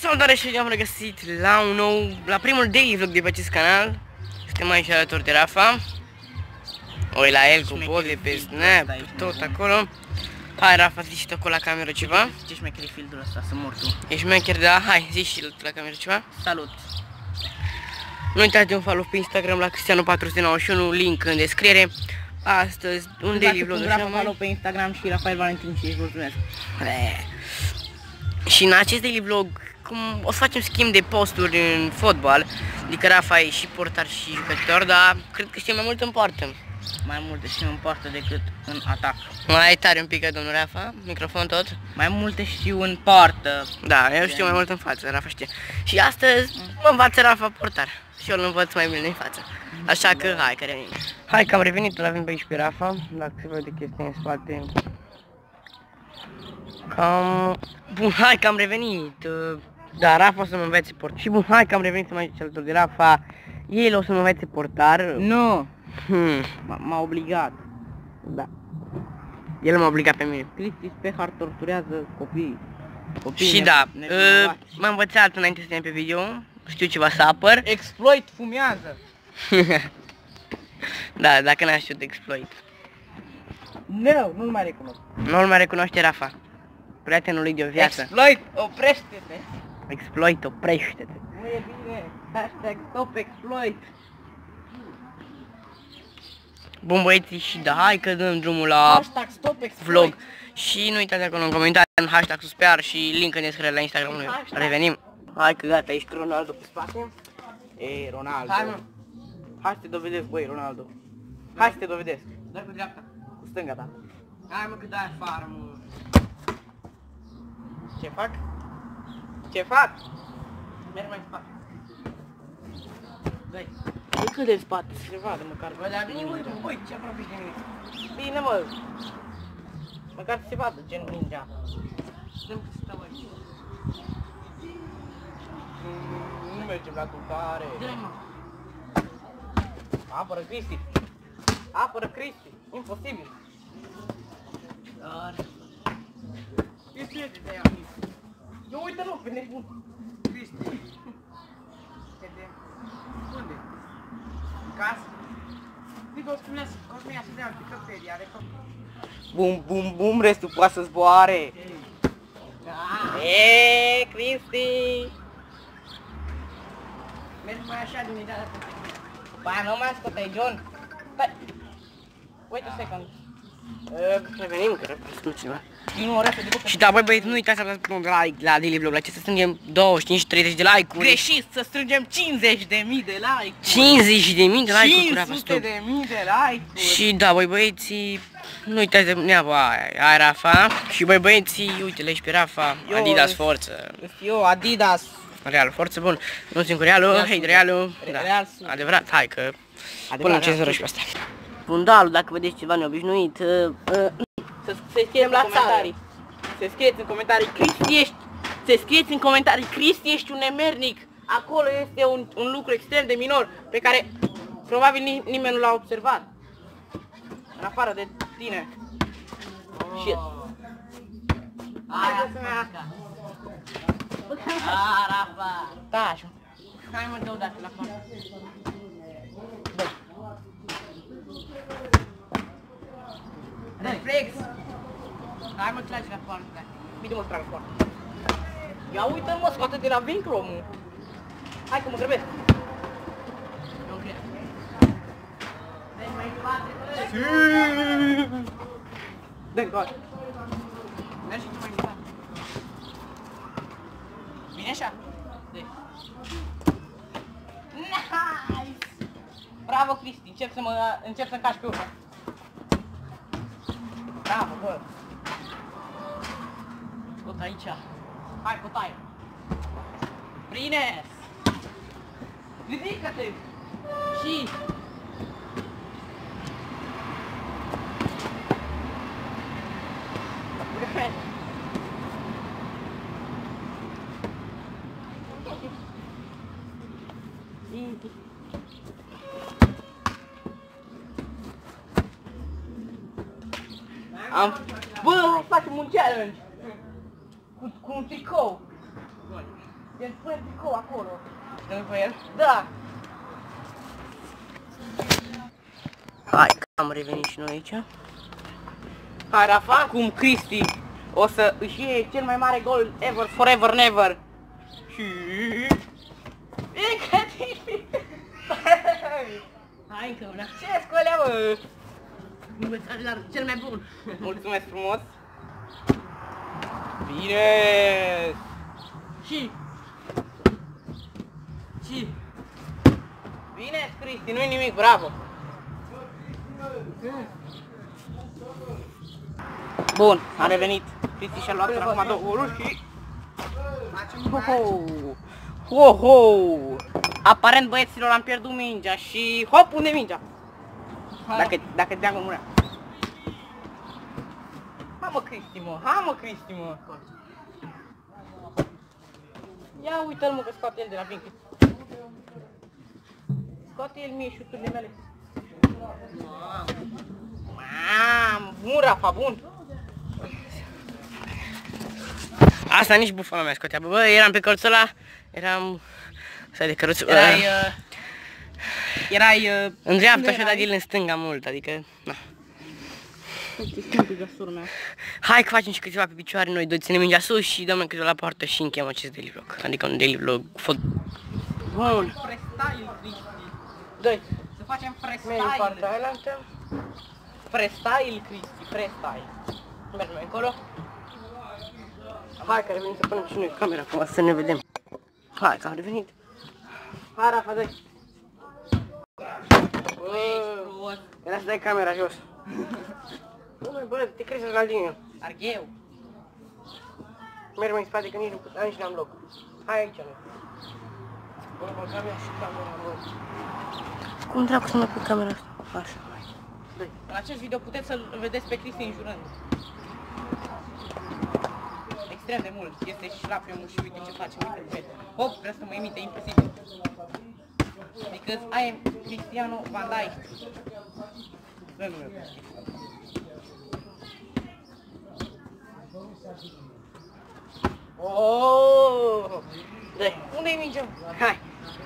Salutare și am regăsit la primul daily vlog de pe acest canal. Suntem aici alături de Rafa. Oi la el cu poze pe Snap, tot acolo. Hai Rafa, zici și tu acolo la cameră ceva. Ce șmecheri filtrul ăsta, să mor tu. Ești șmecher, da? Hai, zici și la cameră ceva. Salut! Nu uitați de un follow pe Instagram la Cristiano491, link în descriere. Astăzi un daily vlog așa mai. Follow pe Instagram și Rafael Valentin și își mulțumesc. Și în acest daily vlog o să facem schimb de posturi în fotbal. Adică Rafa e și portar și jucător, dar cred că știe mai mult în poartă. Mai multe știu în poartă decât în atac. Mai tare un pic, domnul Rafa, microfon tot. Mai multe știu în poartă. Da, eu știu mai mult în față, Rafa știe. Și astăzi mă învață Rafa portar. Și eu îl învăț mai bine în față. Așa că hai că revenim. Hai că am revenit, îl avem pe aici pe Rafa. Dacă se vede chestia în spate. Bun, hai că am revenit. Da, Rafa o să mă învețe portar. Și bun, hai că am revenit să mai aici alături de Rafa. El o să mă învețe portar. Nu! M-a obligat. Da. El m-a obligat pe mine. Cristi Spehar torturează copiii. Și da, m-a învățat înainte să vedem pe video. Știu ceva să apăr. Exploit fumează. Da, dacă n-a știut exploit. Nu-l mai recunosc. Nu-l mai recunoaște Rafa. Prietenul lui de o viață. Exploit, oprește-te. Exploit, oprește-te. Nu e bine. Hashtag stop exploit. Bun băieții, și da, hai că dăm drumul la Hashtag stop exploit. vlog. Și nu uitați acolo în comentarii, în hashtag suspear și link în descriere la Instagram. Revenim. Hai că gata, ești Ronaldo pe spate. Ei, Ronaldo. Hai mă. Hai să te dovedesc, băi, Ronaldo. Hai să te dovedesc. Dai cu dreapta. Cu stânga ta. Hai mă că dai afară, mă. Ce fac? Ce fac? Merg mai în spate. Dai. E cât de spate, se vadă măcar. Bă, dar vine uite, băi, ce aproape de mine. Bine, mă. Măcar se vadă gen mingea. Dăm că stau aici. Nu mergem la culcare. Dai mă. Apără Cristi. Apără Cristi. Imposibil. Dar... E prieten de ea. Eu uite-l pe nebun. Cristi. Unde? Casă? Zic o spunea să dea un pică pe are făcut. Bum, bum, bum, restul poate să zboare. Eee, Cristi. Mergi mai așa de unii dată. Ba, nu mai scoate, John. Stai. Wait a second. Revenim, că răpăstul ceva. Nu, repede, bă. Și da, băi băieți, nu uitați să apăsați pe un like la daily vlog, la ce să strângem 25-30 de like-uri. Greșit, să strângem 50.000 de like-uri. 50.000 de like-uri cu Rafa 500.000 Stop. de like-uri. Și da, băi băieții, nu uitați de neava aia Rafa. Și băi băieții, uite-le și pe Rafa, Adidas Forță. Eu, Adidas. Real, forță bun. Nu țin cu Realul, hei de Realul. Da, Real, adevărat, hai că punem 5 și pe asta. Fundalul, dacă vedeți ceva neobișnuit, să scrieți la în comentarii. Să scrieți în comentarii, Cristi ești, să scrieți în comentarii, Cristi ești un nemernic. Acolo este un lucru extrem de minor pe care probabil nimeni nu l-a observat. În afară de tine. Shit. Aia Rafa. Da, așa. Hai mă, dă-o dată la poartă. Reflex! Hai mă, tragi la poartă. Bine mă, trag foarte. Ia uite mă, scoate de la vincul omul. Hai că mă grăbesc. Nu cred. Deci mai spate, bă! Dă-mi toate. Mergi mai spate. Bine așa? Deci. Nice! Bravo, Cristi, încep să încași pe urmă. Bravo, bă! Tot aici. Hai, putai! Prines! Ridică-te! Și... Bă, hai să facem un challenge! Cu un tricou! El pune tricou acolo. Dă-mi pe el? Da. Hai, că am revenit și noi aici. Hai, Rafa, acum Cristi o să își iei cel mai mare gol ever, forever, never. Și... Incredibil! Hai încă una. Ce scolea, bă? Învățare la cel mai bun. Mulțumesc frumos. Bine! Și... Bine, Cristi, nu-i nimic, bravo! Bun, a revenit. Cristi și-a luat acum 2 goluri și... Ho-ho! Aparent băieților am pierdut mingea și hop, unde mingea? Dacă te-am în mâna. Hai mă Cristi mă! Ia uite-l mă că scoate el de la vincul. Scoate el mie șuturile mele. Mamă, bun Rafa, bun! Asta nici bufona mea scotea. Bă, eram pe colțul ăla, eram... Stai de căruț... Erai... în dreapta și-a dat el în stânga mult, adică... Na. Hai că facem și câteva pe picioare, noi doi ținem mingea sus și dăm câteva la poartă și încheiem acest daily vlog. Adică un daily vlog Bun. Freestyle, Cristi. Doi. Să facem freestyle. Freestyle, Cristi, freestyle. Mergem încolo. Hai că a revenit să punem și noi camera acum să ne vedem. Hai că a revenit. Hai Rafa, dă-i. Era să dai camera jos. Bă, te crezi la linie. Argheu. Merg mai în spate că nici n-am loc. Hai aici noi. Bă, băga mea și camera, bă. Cum dracu să mă pun camera asta? Așa, hai. Dă-i. În acest video puteți să-l vedeți pe Cristi înjurând. Extrem de mult. Este și la filmul și uite ce face, uite. Hop, vrea să mă imite, imposibil. Because I am Cristiano Van Dijk. Oh! Dă-i. Unde-i mingea? Hai.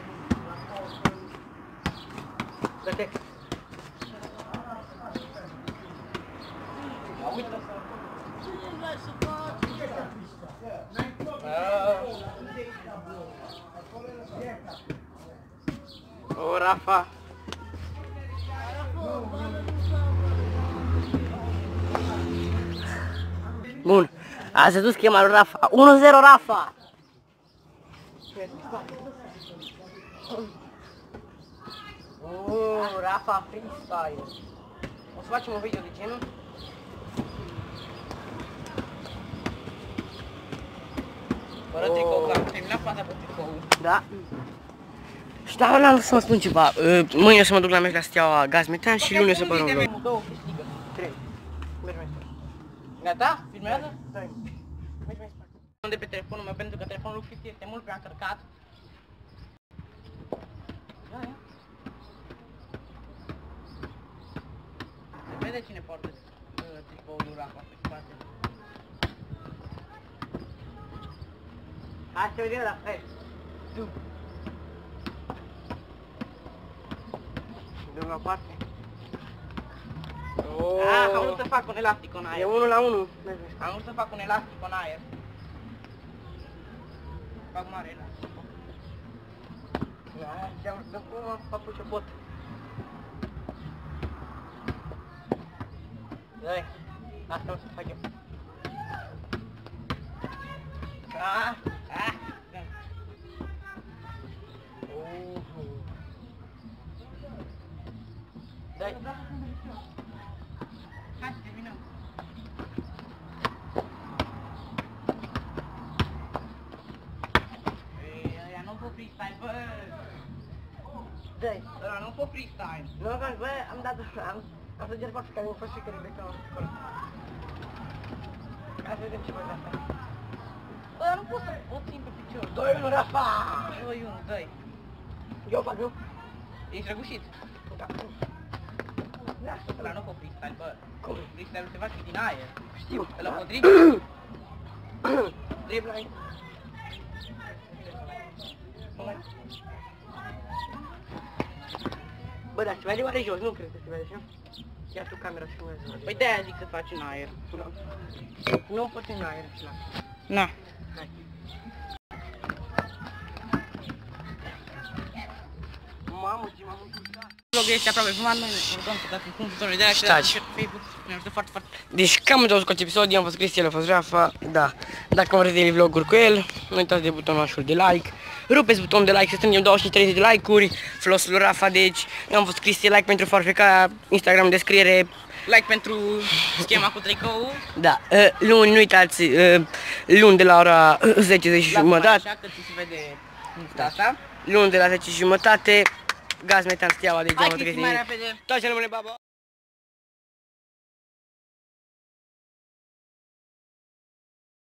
Dă-te. Uite. O, Rafa. Bun. A se dus chema lui Rafa. 1-0 Rafa. Rafa freestyle. O să facem un video de genul. Fără tricou, că am terminat faza pe tricou. Da. Și da, n-am să mă spun ceva. Mâine o să mă duc la meci la Steaua Gaz Metan și luni o să pără un vlog. 2 câștigă. 3. Mergi mai spate. Gata? Filmează? Da. Mergi mai spate. De pe telefonul meu pentru că telefonul lui Cristi este mult prea încărcat. Se vede cine poartă tricoul lui Rafa pe spate. Hai să vedem la fel. Tu. Dăm la parte. Am vrut să fac un elastic în aer. E 1 la 1. Am vrut să fac un elastic în aer. Fac mare elastic. Da, dăm cum fac ce pot. Dai, asta o să fac eu. Da. Dai. Hai, terminăm. Ăia nu pot freestyle, bă! Dai. Ăla nu pot freestyle. Nu, bă, am dat, am să încerc față care mi-a fost și care de acolo. Hai să vedem ce voi de asta. Bă, nu pot să o țin pe picior. 2-1 Rafa! 2-1, dă-i. Eu fac, eu? Ești răgușit. Da. Ăla nu pot freestyle, bă. Cum? Freestyle-ul se face din aer. Știu. Ăla pot dribble. Dribble ai. Bă, dar se vede oare jos? Nu cred că se vede așa. Ia tu camera și filmează. Păi de-aia zic să faci în aer. Nu poți în aer și la. Na. Hai. Mamă, ce m-am încurcat. Vlogul este aproape fumat, noi ne rugăm să dați un butonul de like, Facebook, ne ajută foarte, foarte. Deci cam în tot cu episod, eu am fost Cristi, el a fost Rafa, da. Dacă vreți de vloguri cu el, nu uitați de butonul așa de like. Rupeți butonul de like, să strângem 25-30 de like-uri, folosul lui Rafa, deci eu am fost Cristi, like pentru Farfeca, Instagram, descriere. Like pentru schema cu tricou. Da, luni, nu uitați, luni de la ora 10 și jumătate. Așa că ți se vede asta. Luni de la 10 și jumătate, gaz metan steaua de geamă. Hai, Cristi, mai repede. Toate cele bune, baba!